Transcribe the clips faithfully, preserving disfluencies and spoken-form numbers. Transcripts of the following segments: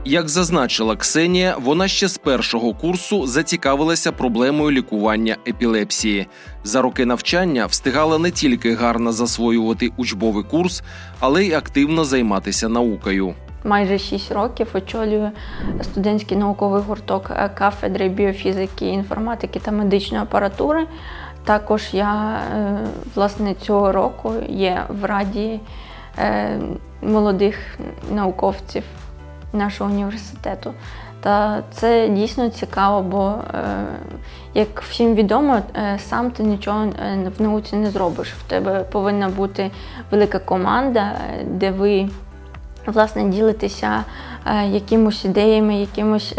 Як зазначила Ксенія, вона ще з першого курсу зацікавилася проблемою лікування епілепсії. За роки навчання встигала не тільки гарно засвоювати учбовий курс, але й активно займатися наукою. Майже шість років очолюю студентський науковий гурток кафедри біофізики, інформатики та медичної апаратури. Також я, власне, цього року є в раді молодих науковців нашого університету. Та це дійсно цікаво, бо, як всім відомо, сам ти нічого в науці не зробиш. В тебе повинна бути велика команда, де ви, власне, ділитеся якимось ідеями, якимось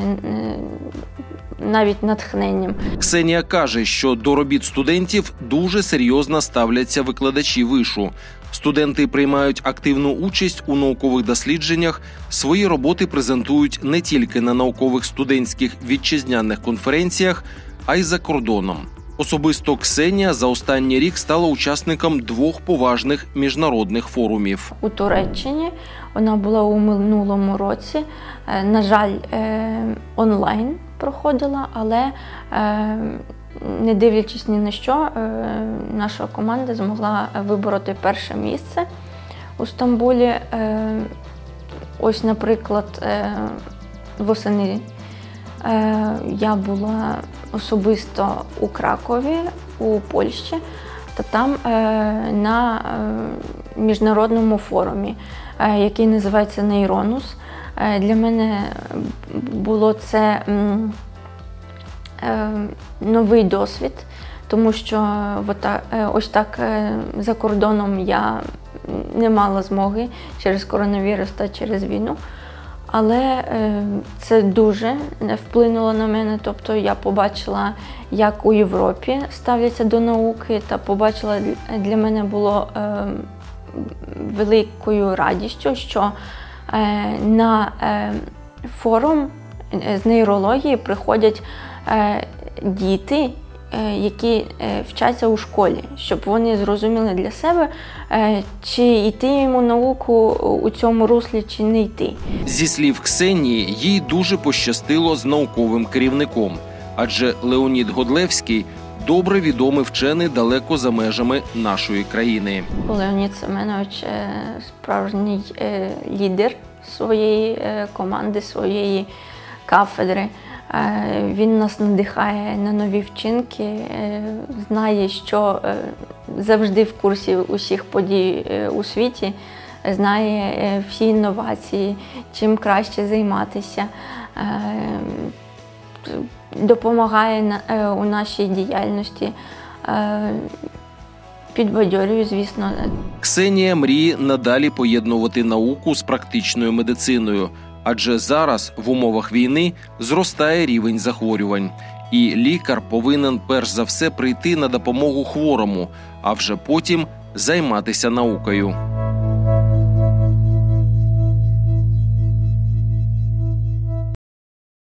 навіть натхненням. Ксенія каже, що до робіт студентів дуже серйозно ставляться викладачі вишу. Студенти приймають активну участь у наукових дослідженнях, свої роботи презентують не тільки на наукових студентських вітчизняних конференціях, а й за кордоном. Особисто Ксенія за останній рік стала учасником двох поважних міжнародних форумів. У Туреччині вона була у минулому році. На жаль, онлайн проходила, але не дивлячись ні на що, наша команда змогла вибороти перше місце у Стамбулі. Ось, наприклад, восени я була особисто у Кракові, у Польщі, та там на міжнародному форумі, який називається «Нейронус». Для мене було це новий досвід, тому що ось так за кордоном я не мала змоги через коронавірус та через війну. Але це дуже вплинуло на мене, тобто я побачила, як у Європі ставляться до науки, та побачила, для мене було великою радістю, що на форум з нейрології приходять діти, які вчаться у школі, щоб вони зрозуміли для себе, чи йти йому науку у цьому руслі, чи не йти. Зі слів Ксенії, їй дуже пощастило з науковим керівником, адже Леонід Годлевський – добре відомий вчений далеко за межами нашої країни. Леонід Семенович – справжній лідер своєї команди, своєї кафедри. Він нас надихає на нові вчинки, знає, що завжди в курсі усіх подій у світі, знає всі інновації, чим краще займатися, допомагає у нашій діяльності, підбадьорює, звісно. Ксенія мріє надалі поєднувати науку з практичною медициною, адже зараз в умовах війни зростає рівень захворювань. І лікар повинен перш за все прийти на допомогу хворому, а вже потім займатися наукою.